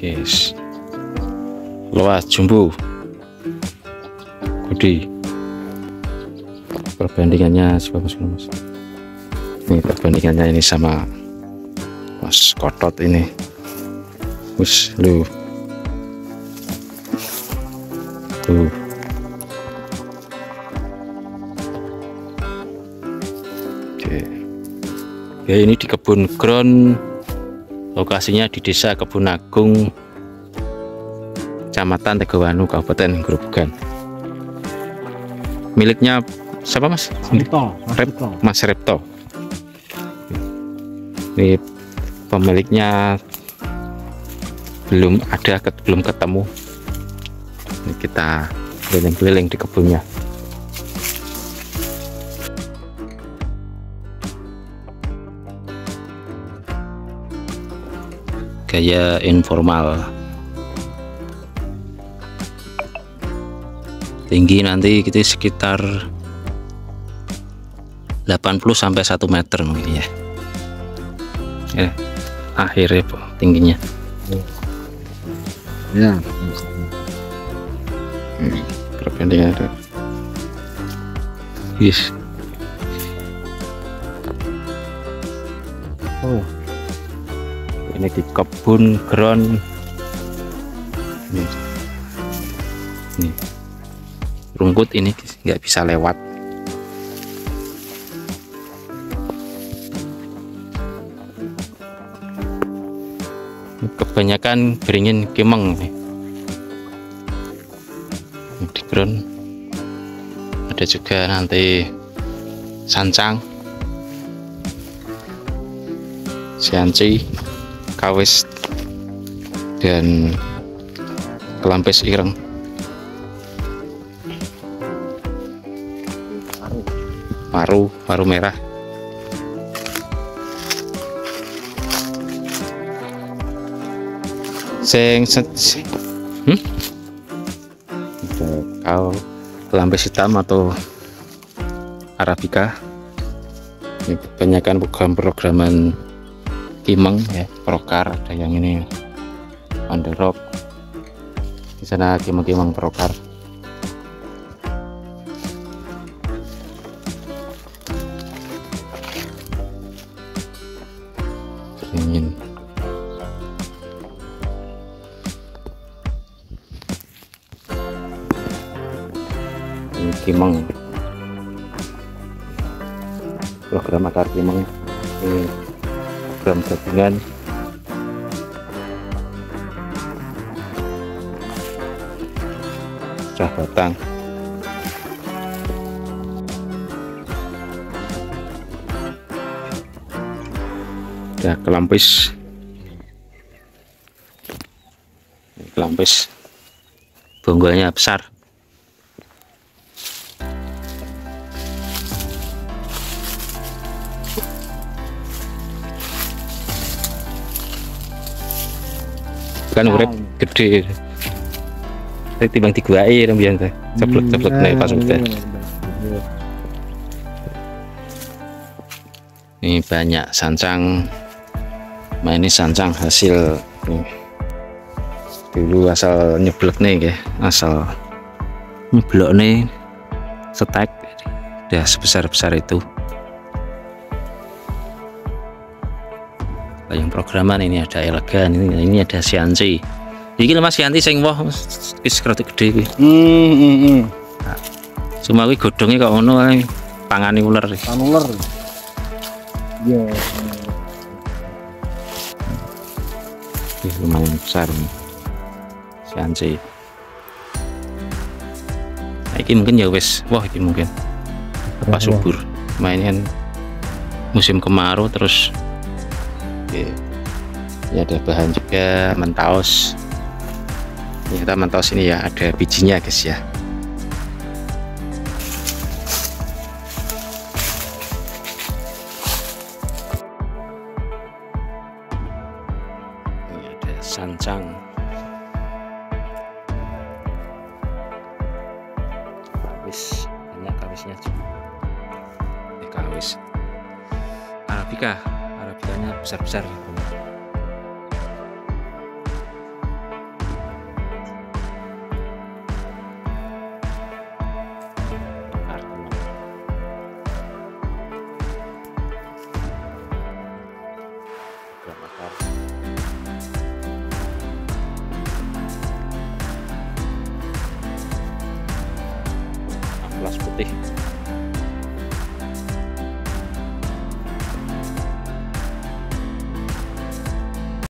Guys, luas jumbo gede. Perbandingannya mas. Ini perbandingannya ini sama Mas Kotot ini. Wis lu tuh. Oke. Ya, ini di kebun ground, lokasinya di Desa Kebun Agung, Kecamatan Tegawanu, Kabupaten Grobogan. Miliknya siapa Mas? Mas Repto. Ini pemiliknya belum ketemu. Ini kita keliling-keliling di kebunnya. Gaya informal. Tinggi nanti kita sekitar 80 sampai 1 meter mungkin ya. Akhirnya tingginya. Ya. Perbandingan ada. Yes. Oh. Ini di kebun ground. Nih. Rumput ini nggak bisa lewat. Kebanyakan beringin kimeng nih. Di ground ada juga nanti sancang, sianci, kawis, dan kelampis ireng. Paru merah. Kalau kelampis hitam atau Arabica. Ini kebanyakan programan kimeng ya, prokar. Ada yang ini on the rock, di sana kimeng prokar. Ingin ini kimeng, program akar kimeng, ini program gabungan. Sudah batang. Ya, kelampis bonggolnya besar. Kan urip gede timbang diguai rembian teh ceplek nih pas udah. Ini banyak sancang. Nah, ini sancang hasil nih. Dulu asal nyeblek nih ya, asal nyeblok nih setek udah sebesar itu. Yang programan ini ada elegan, ini ada sianci. Iki Mas sianci sing woh wis rada gede kuwi. Nah, cuma kuwi godhonge kok ngono ae pangane uler. Uler. Iya. Lumayan besar nih sianci. Nah, ini mungkin ya wis, wah ini mungkin pas subur. Mainan musim kemarau terus. Oke. Ini ada bahan juga mentaos. Ternyata mentaos ini ya ada bijinya guys ya. Ini ada sancang. Kawis, banyak kawisnya juga. Kawis Arabicanya besar-besar. amplas putih.